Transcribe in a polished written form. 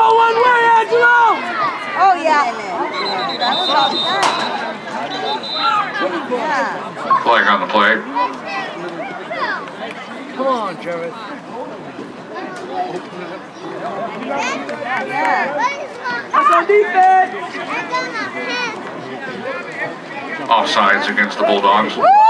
go one way, Angelo! Oh, yeah. That was all yeah. Flag on the play. Come on, Jarvis. Yeah. That's on defense! Offsides against the Bulldogs.